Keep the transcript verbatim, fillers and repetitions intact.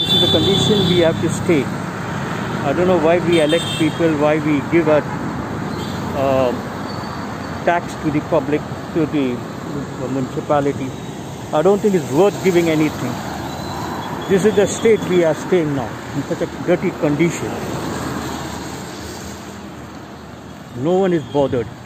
this is the condition we have to stay. I don't know why we elect people, why we give a uh, tax to the public, to the municipality. I don't think it's worth giving anything. This is the state we are staying now, in such a dirty condition. No one is bothered.